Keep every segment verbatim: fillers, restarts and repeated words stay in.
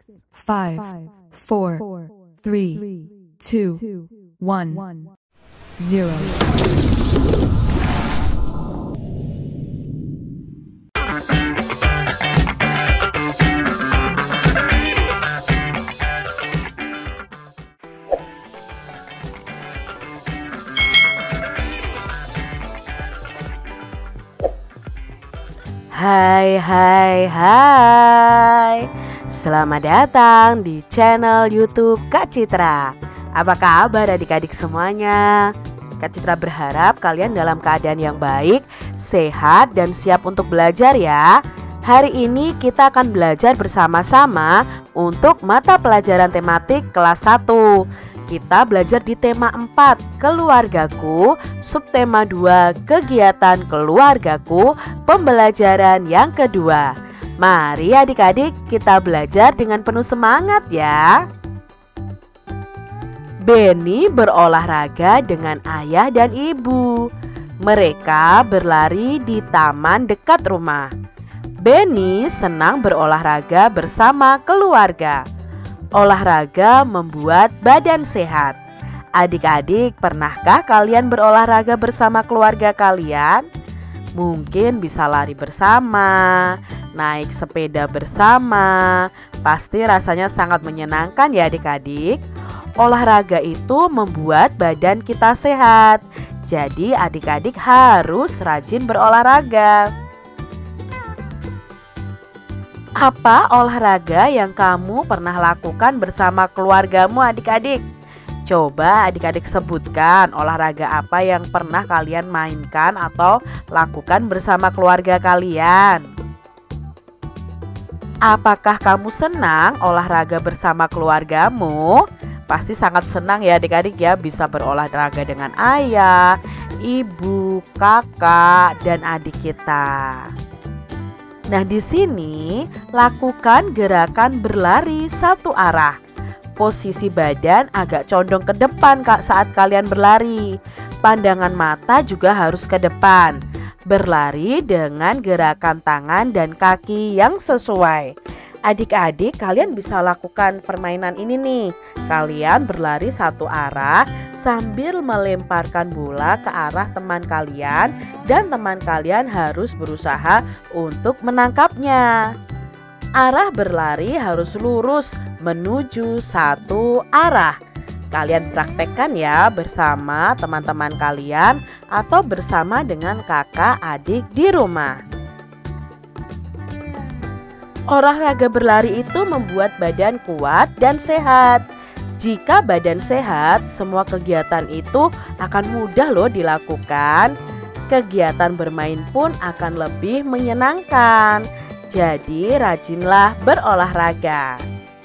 five, four, three, two, one, zero. Hai hai hai, selamat datang di channel YouTube Kak Citra. Apa kabar adik-adik semuanya? Kak Citra berharap kalian dalam keadaan yang baik, sehat, dan siap untuk belajar ya. Hari ini kita akan belajar bersama-sama untuk mata pelajaran tematik kelas satu. Kita belajar di tema empat, keluargaku, subtema dua, kegiatan keluargaku, pembelajaran yang kedua. Mari adik-adik kita belajar dengan penuh semangat ya. Benny berolahraga dengan ayah dan ibu. Mereka berlari di taman dekat rumah. Benny senang berolahraga bersama keluarga. Olahraga membuat badan sehat. Adik-adik, pernahkah kalian berolahraga bersama keluarga kalian? Mungkin bisa lari bersama, naik sepeda bersama. Pasti rasanya sangat menyenangkan ya adik-adik. Olahraga itu membuat badan kita sehat. Jadi adik-adik harus rajin berolahraga. Apa olahraga yang kamu pernah lakukan bersama keluargamu adik-adik? Coba adik-adik sebutkan olahraga apa yang pernah kalian mainkan atau lakukan bersama keluarga kalian. Apakah kamu senang olahraga bersama keluargamu? Pasti sangat senang ya adik-adik ya, bisa berolahraga dengan ayah, ibu, kakak, dan adik kita. Nah, di sini lakukan gerakan berlari satu arah. Posisi badan agak condong ke depan Kak saat kalian berlari. Pandangan mata juga harus ke depan. Berlari dengan gerakan tangan dan kaki yang sesuai. Adik-adik, kalian bisa lakukan permainan ini nih. Kalian berlari satu arah sambil melemparkan bola ke arah teman kalian, dan teman kalian harus berusaha untuk menangkapnya. Arah berlari harus lurus menuju satu arah. Kalian praktekkan ya bersama teman-teman kalian atau bersama dengan kakak adik di rumah. Olahraga berlari itu membuat badan kuat dan sehat. Jika badan sehat, semua kegiatan itu akan mudah loh dilakukan. Kegiatan bermain pun akan lebih menyenangkan. Jadi rajinlah berolahraga.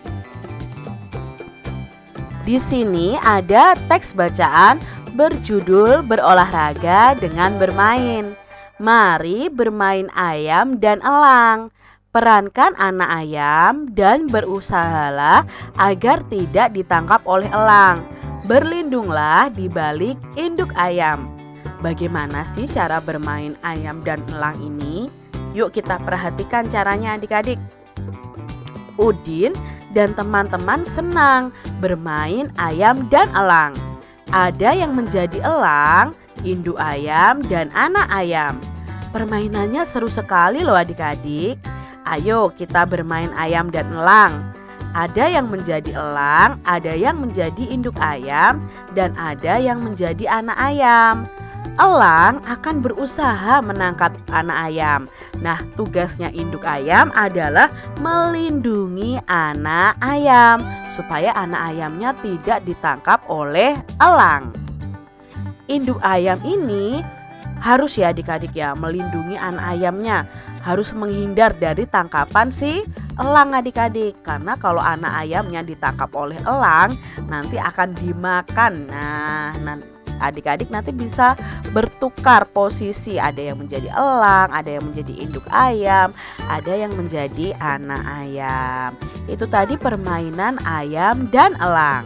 Di sini ada teks bacaan berjudul berolahraga dengan bermain. Mari bermain ayam dan elang. Perankan anak ayam dan berusahalah agar tidak ditangkap oleh elang. Berlindunglah di balik induk ayam. Bagaimana sih cara bermain ayam dan elang ini? Yuk kita perhatikan caranya adik-adik. Udin dan teman-teman senang bermain ayam dan elang. Ada yang menjadi elang, induk ayam, dan anak ayam. Permainannya seru sekali loh adik-adik. Ayo kita bermain ayam dan elang. Ada yang menjadi elang, ada yang menjadi induk ayam, dan ada yang menjadi anak ayam. Elang akan berusaha menangkap anak ayam. Nah, tugasnya induk ayam adalah melindungi anak ayam supaya anak ayamnya tidak ditangkap oleh elang. Induk ayam ini harus ya adik-adik ya melindungi anak ayamnya, harus menghindar dari tangkapan si elang adik-adik. Karena kalau anak ayamnya ditangkap oleh elang nanti akan dimakan. Nah, nanti adik-adik nanti bisa bertukar posisi, ada yang menjadi elang, ada yang menjadi induk ayam, ada yang menjadi anak ayam. Itu tadi permainan ayam dan elang.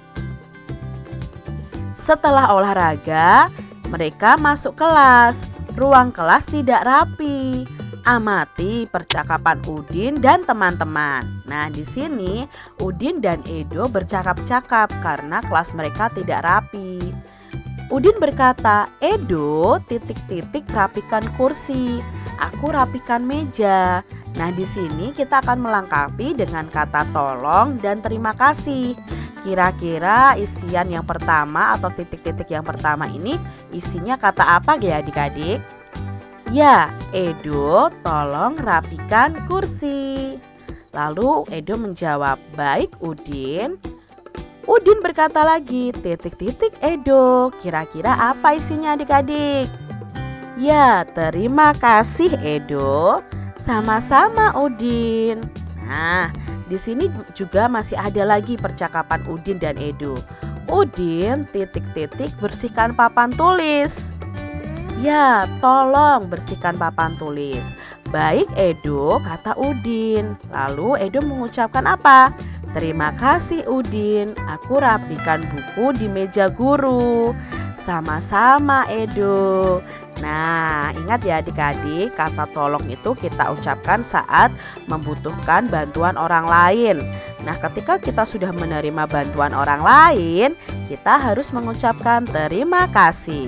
Setelah olahraga, mereka masuk kelas. Ruang kelas tidak rapi. Amati percakapan Udin dan teman-teman. Nah, di sini Udin dan Edo bercakap-cakap karena kelas mereka tidak rapi. Udin berkata, "Edo, titik-titik rapikan kursi. Aku rapikan meja." Nah, di sini kita akan melengkapi dengan kata tolong dan terima kasih. Kira-kira isian yang pertama atau titik-titik yang pertama ini isinya kata apa ya adik-adik? Ya, Edo, tolong rapikan kursi. Lalu Edo menjawab, "Baik, Udin." Udin berkata lagi, titik-titik Edo. Kira-kira apa isinya adik-adik? Ya, terima kasih Edo. Sama-sama Udin. Nah, di sini juga masih ada lagi percakapan Udin dan Edo. Udin, titik-titik bersihkan papan tulis. Ya, tolong bersihkan papan tulis. Baik Edo, kata Udin. Lalu Edo mengucapkan apa? Terima kasih Udin, aku rapikan buku di meja guru. Sama-sama Edo. Nah, ingat ya adik-adik, kata tolong itu kita ucapkan saat membutuhkan bantuan orang lain. Nah, ketika kita sudah menerima bantuan orang lain, kita harus mengucapkan terima kasih.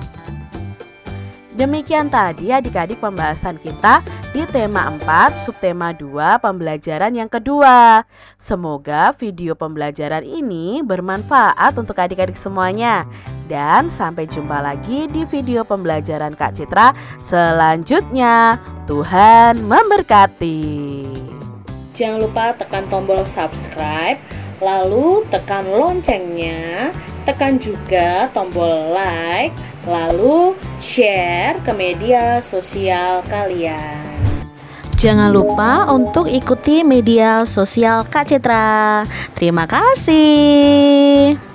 Demikian tadi adik-adik pembahasan kita di tema empat, subtema dua, pembelajaran yang kedua. Semoga video pembelajaran ini bermanfaat untuk adik-adik semuanya. Dan sampai jumpa lagi di video pembelajaran Kak Citra selanjutnya. Tuhan memberkati. Jangan lupa tekan tombol subscribe, lalu tekan loncengnya, tekan juga tombol like, lalu share ke media sosial kalian. Jangan lupa untuk ikuti media sosial Kak Citra. Terima kasih.